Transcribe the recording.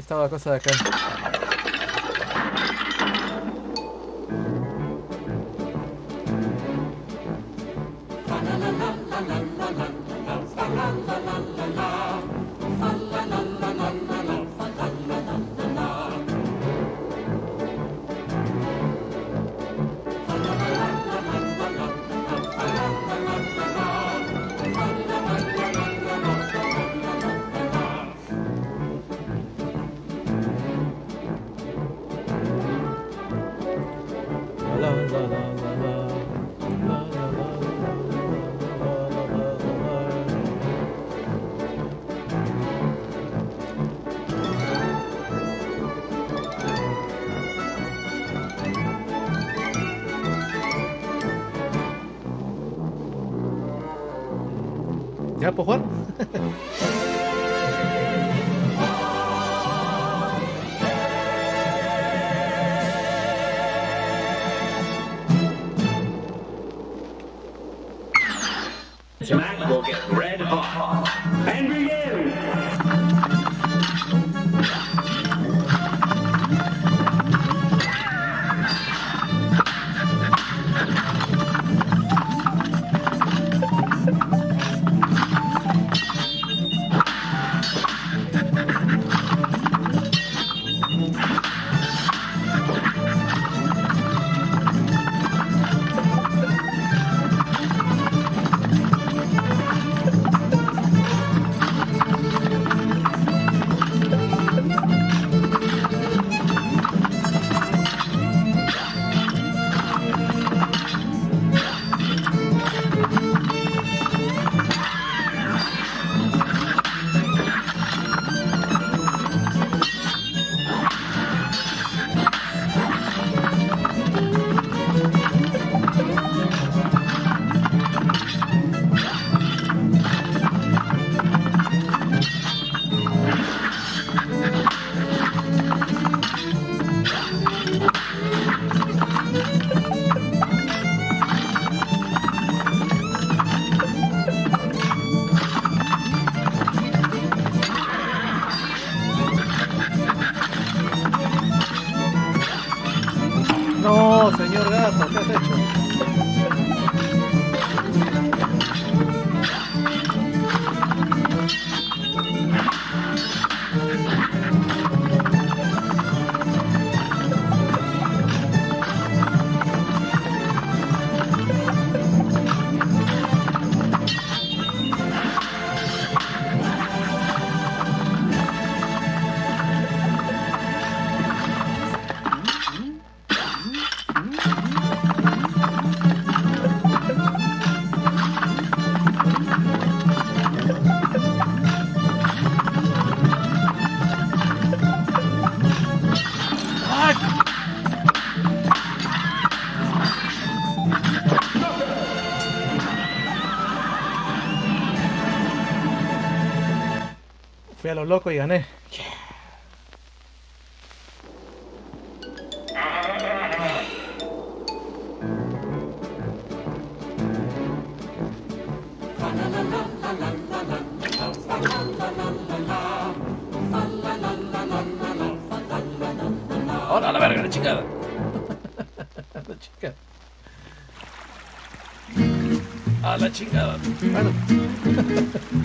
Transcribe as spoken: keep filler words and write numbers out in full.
estaba la cosa de acá. La, la, la, la, la. La, la, la, la, la, la, la, la. ¿Ya puedo jugar? Smack will get red hot. And begin! No, señor gato, ¿qué has hecho? Fui a lo loco y gané. Ahora a la verga, la chingada. La chingada. A la chingada. Bueno.